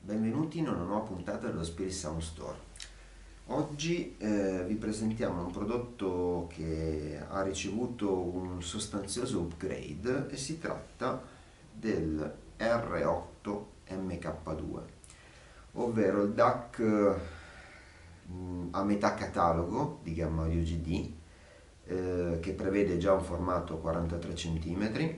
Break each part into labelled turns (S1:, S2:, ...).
S1: Benvenuti in una nuova puntata dello Spirit Sound Store. Oggi vi presentiamo un prodotto che ha ricevuto un sostanzioso upgrade e si tratta del R8 MK2, ovvero il DAC a metà catalogo di gamma Audio GD, che prevede già un formato 43 cm,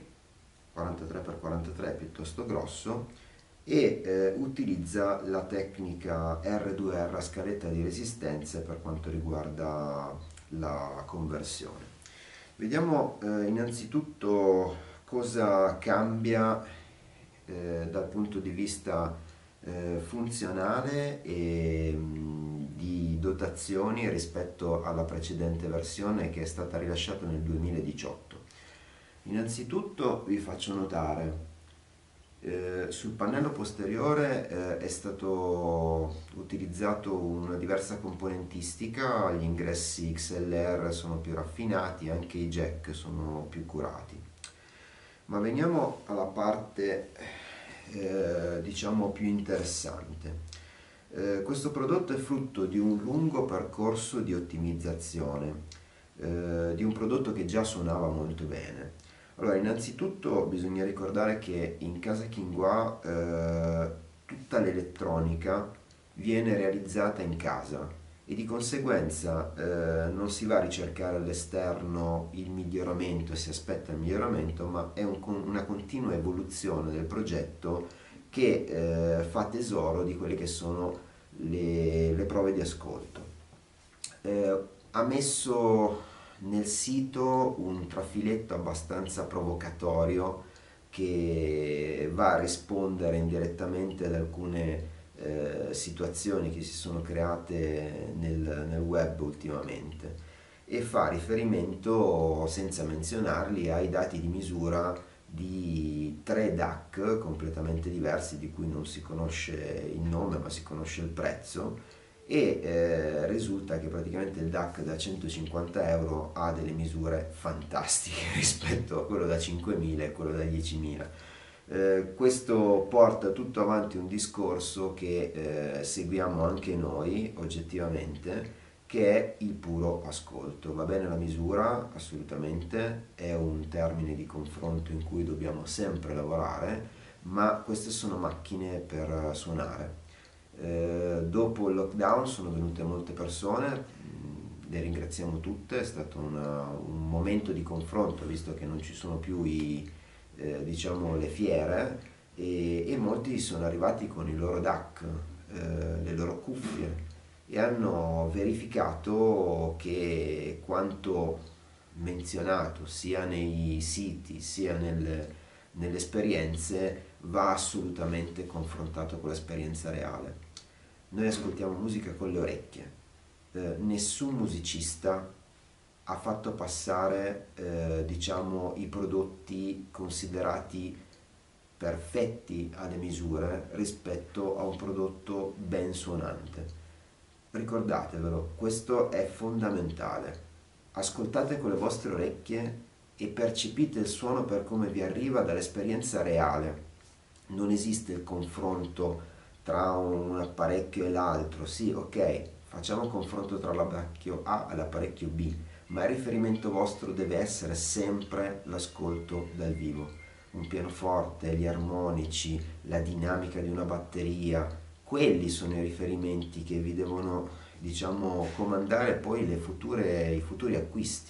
S1: 43x43 piuttosto grosso, e utilizza la tecnica R2R a scaletta di resistenze per quanto riguarda la conversione. Vediamo innanzitutto cosa cambia dal punto di vista funzionale e di dotazioni rispetto alla precedente versione che è stata rilasciata nel 2018. Innanzitutto vi faccio notare sul pannello posteriore è stato utilizzato una diversa componentistica, gli ingressi XLR sono più raffinati, anche i jack sono più curati. Ma veniamo alla parte diciamo più interessante. Questo prodotto è frutto di un lungo percorso di ottimizzazione, di un prodotto che già suonava molto bene. Allora, innanzitutto bisogna ricordare che in casa Kingwa tutta l'elettronica viene realizzata in casa e di conseguenza non si va a ricercare all'esterno il miglioramento, si aspetta il miglioramento, ma è una continua evoluzione del progetto che fa tesoro di quelle che sono le prove di ascolto. Ha messo nel sito un trafiletto abbastanza provocatorio che va a rispondere indirettamente ad alcune situazioni che si sono create nel web ultimamente e fa riferimento, senza menzionarli, ai dati di misura di tre DAC completamente diversi di cui non si conosce il nome ma si conosce il prezzo, e risulta che praticamente il DAC da 150 euro ha delle misure fantastiche rispetto a quello da 5.000 e quello da 10.000. Questo porta tutto avanti un discorso che seguiamo anche noi oggettivamente, che è il puro ascolto. Va bene la misura? Assolutamente, è un termine di confronto in cui dobbiamo sempre lavorare, ma queste sono macchine per suonare. Dopo il lockdown sono venute molte persone, le ringraziamo tutte, è stato un momento di confronto visto che non ci sono più diciamo, le fiere e molti sono arrivati con i loro DAC, le loro cuffie e hanno verificato che quanto menzionato sia nei siti sia nelle esperienze va assolutamente confrontato con l'esperienza reale. Noi ascoltiamo musica con le orecchie, nessun musicista ha fatto passare diciamo, i prodotti considerati perfetti alle misure rispetto a un prodotto ben suonante. Ricordatevelo, questo è fondamentale. Ascoltate con le vostre orecchie e percepite il suono per come vi arriva dall'esperienza reale. Non esiste il confronto tra un apparecchio e l'altro. Sì, ok, facciamo un confronto tra l'apparecchio A e l'apparecchio B, ma il riferimento vostro deve essere sempre l'ascolto dal vivo. Un pianoforte, gli armonici, la dinamica di una batteria, quelli sono i riferimenti che vi devono, diciamo, comandare poi i futuri acquisti.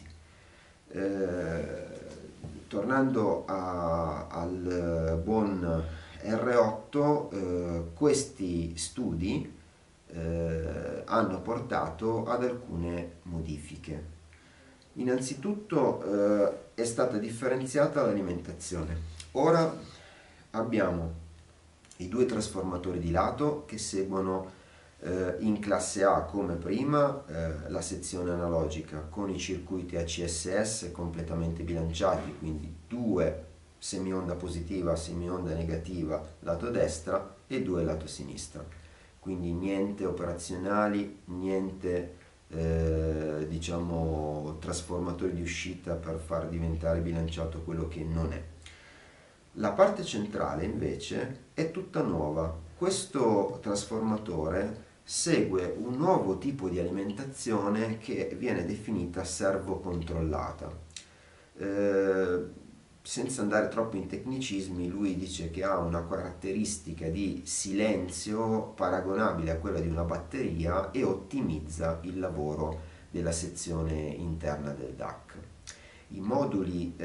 S1: Tornando al buon R8, questi studi hanno portato ad alcune modifiche. Innanzitutto è stata differenziata l'alimentazione. Ora abbiamo i due trasformatori di lato che seguono in classe A come prima la sezione analogica con i circuiti ACSS completamente bilanciati, quindi due semionda positiva, semionda negativa lato destra e due lato sinistra, quindi niente operazionali, niente diciamo trasformatori di uscita per far diventare bilanciato quello che non è. La parte centrale invece è tutta nuova, Questo trasformatore segue un nuovo tipo di alimentazione che viene definita servocontrollata. Senza andare troppo in tecnicismi, lui dice che ha una caratteristica di silenzio paragonabile a quella di una batteria e ottimizza il lavoro della sezione interna del DAC. I moduli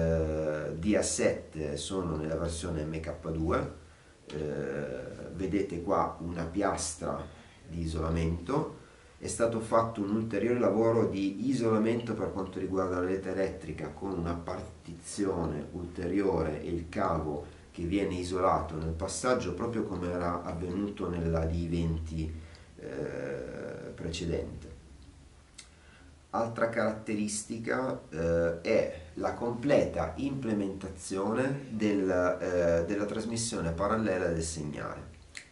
S1: DA7 sono nella versione MK2, vedete qua una piastra di isolamento. È stato fatto un ulteriore lavoro di isolamento per quanto riguarda la rete elettrica con una partizione ulteriore e il cavo che viene isolato nel passaggio proprio come era avvenuto nella D20 precedente. Altra caratteristica è la completa implementazione della trasmissione parallela del segnale.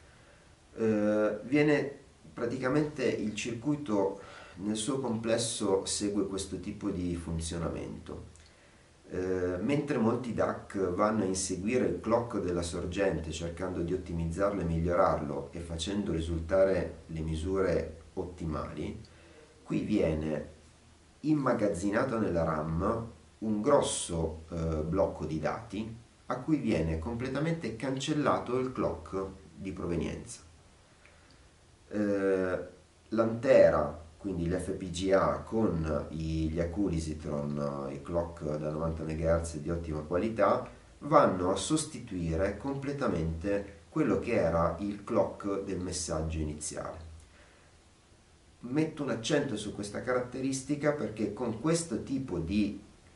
S1: Viene praticamente il circuito nel suo complesso segue questo tipo di funzionamento. Mentre molti DAC vanno a inseguire il clock della sorgente cercando di ottimizzarlo e migliorarlo e facendo risultare le misure ottimali, qui viene immagazzinato nella RAM un grosso blocco di dati a cui viene completamente cancellato il clock di provenienza. L'Antera, quindi l'FPGA con gli Aculisitron, i clock da 90 MHz di ottima qualità, vanno a sostituire completamente quello che era il clock del messaggio iniziale. Metto un accento su questa caratteristica perché con questo tipo di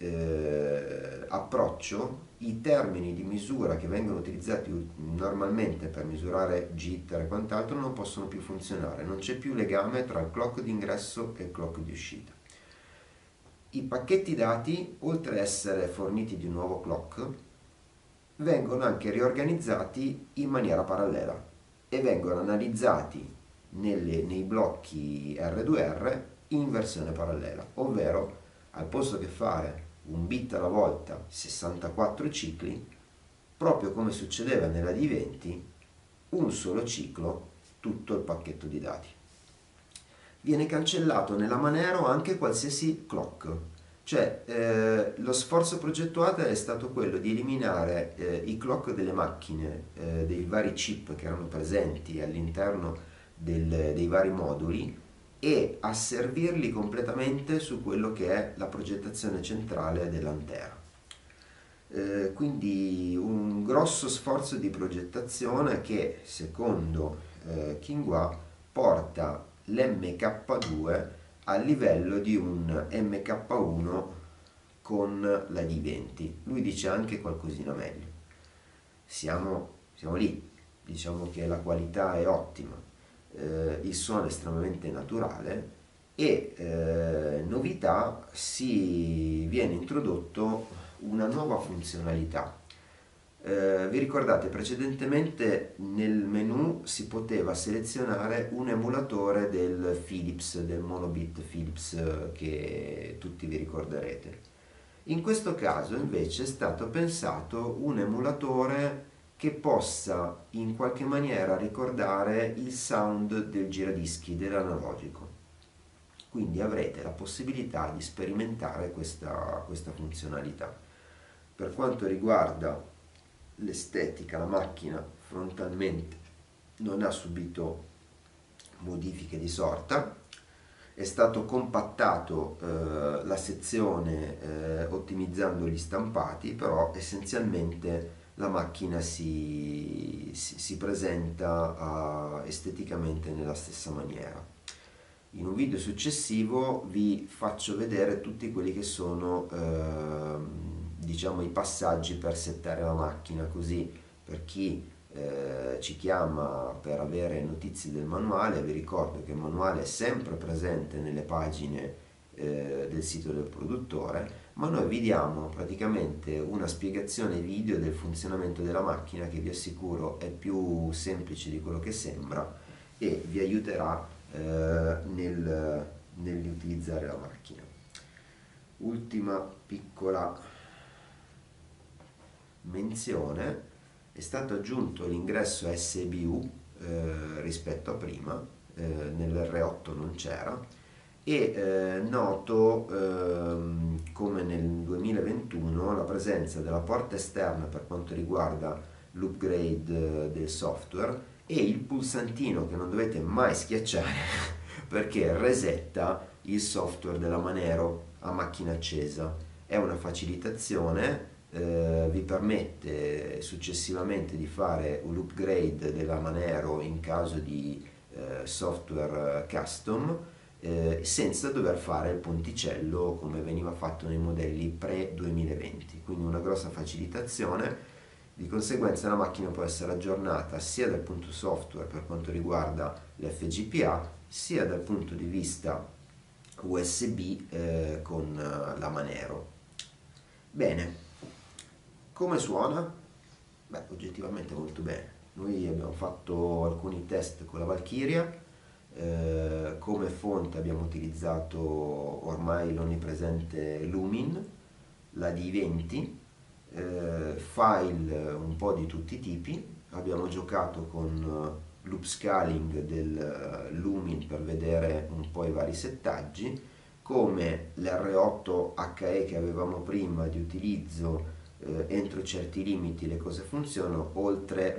S1: approccio i termini di misura che vengono utilizzati normalmente per misurare jitter e quant'altro non possono più funzionare, non c'è più legame tra il clock di ingresso e il clock di uscita. I pacchetti dati, oltre ad essere forniti di un nuovo clock, vengono anche riorganizzati in maniera parallela e vengono analizzati nei blocchi R2R in versione parallela, ovvero al posto che fare un bit alla volta 64 cicli, proprio come succedeva nella D20, un solo ciclo tutto il pacchetto di dati. Viene cancellato nella Manero anche qualsiasi clock, cioè lo sforzo progettuale è stato quello di eliminare i clock delle macchine, dei vari chip che erano presenti all'interno dei vari moduli e asservirli completamente su quello che è la progettazione centrale dell'Antera. Quindi un grosso sforzo di progettazione che secondo Qinghua porta l'MK2 a livello di un MK1 con la D20. Lui dice anche qualcosina meglio. Siamo lì, diciamo che la qualità è ottima, il suono è estremamente naturale e novità, viene introdotto una nuova funzionalità. Vi ricordate precedentemente nel menu si poteva selezionare un emulatore del Philips, del monobit Philips che tutti vi ricorderete. In questo caso invece è stato pensato un emulatore che possa in qualche maniera ricordare il sound del giradischi, dell'analogico. Quindi avrete la possibilità di sperimentare questa funzionalità. Per quanto riguarda l'estetica, la macchina frontalmente non ha subito modifiche di sorta. È stato compattato la sezione ottimizzando gli stampati, però essenzialmente la macchina si presenta esteticamente nella stessa maniera. In un video successivo vi faccio vedere tutti quelli che sono diciamo i passaggi per settare la macchina, così per chi ci chiama per avere notizie del manuale, vi ricordo che il manuale è sempre presente nelle pagine del sito del produttore, ma noi vi diamo praticamente una spiegazione video del funzionamento della macchina che vi assicuro è più semplice di quello che sembra e vi aiuterà nell'utilizzare la macchina. Ultima piccola menzione: è stato aggiunto l'ingresso SBU rispetto a prima, nell'R8 non c'era, e noto come nel 2021 la presenza della porta esterna per quanto riguarda l'upgrade del software e il pulsantino che non dovete mai schiacciare perché resetta il software della Manero a macchina accesa. È una facilitazione, vi permette successivamente di fare l'upgrade della Manero in caso di software custom, senza dover fare il ponticello come veniva fatto nei modelli pre-2020, quindi una grossa facilitazione. Di conseguenza la macchina può essere aggiornata sia dal punto software per quanto riguarda l'FGPA, sia dal punto di vista USB con la Manero. Bene, come suona? Beh, oggettivamente molto bene. Noi abbiamo fatto alcuni test con la Valkyria, come fonte abbiamo utilizzato ormai l'onnipresente Lumin, la D20, file un po' di tutti i tipi. Abbiamo giocato con l'upscaling del Lumin per vedere un po' i vari settaggi, come l'R8 HE che avevamo prima di utilizzo, entro certi limiti le cose funzionano, oltre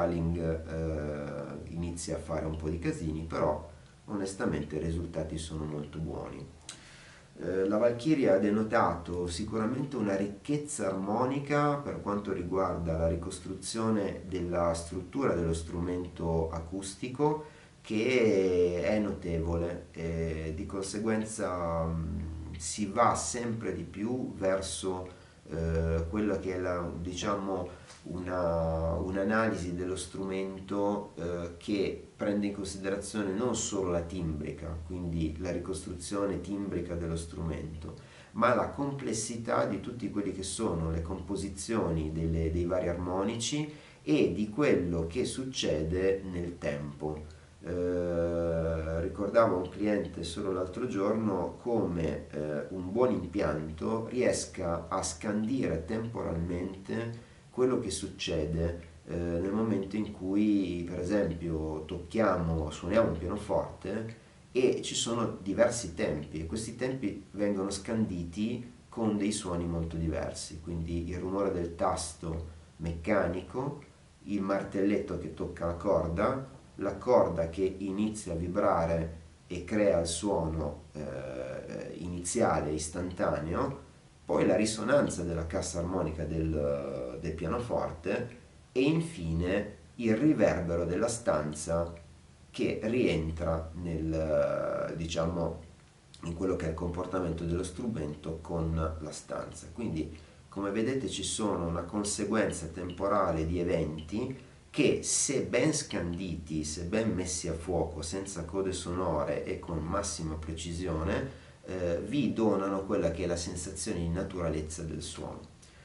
S1: l'upscaling inizia a fare un po' di casini, però onestamente i risultati sono molto buoni. La Valkyria ha denotato sicuramente una ricchezza armonica per quanto riguarda la ricostruzione della struttura dello strumento acustico, che è notevole e di conseguenza si va sempre di più verso quella che è diciamo un'analisi dello strumento che prende in considerazione non solo la timbrica, quindi la ricostruzione timbrica dello strumento, ma la complessità di tutti quelli che sono le composizioni dei vari armonici e di quello che succede nel tempo. Ricordavo a un cliente solo l'altro giorno come un buon impianto riesca a scandire temporalmente quello che succede nel momento in cui, per esempio, suoniamo un pianoforte e ci sono diversi tempi e questi tempi vengono scanditi con dei suoni molto diversi, quindi il rumore del tasto meccanico, il martelletto che tocca la corda che inizia a vibrare e crea il suono iniziale, istantaneo, poi la risonanza della cassa armonica del pianoforte e infine il riverbero della stanza che rientra diciamo, in quello che è il comportamento dello strumento con la stanza. Quindi, come vedete, ci sono una conseguenza temporale di eventi che, se ben scanditi, se ben messi a fuoco, senza code sonore e con massima precisione, vi donano quella che è la sensazione di naturalezza del suono.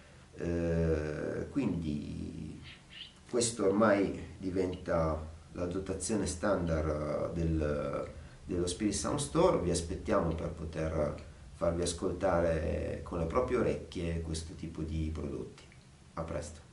S1: Quindi questo ormai diventa la dotazione standard dello Spirit Sound Store. Vi aspettiamo per poter farvi ascoltare con le proprie orecchie questo tipo di prodotti. A presto.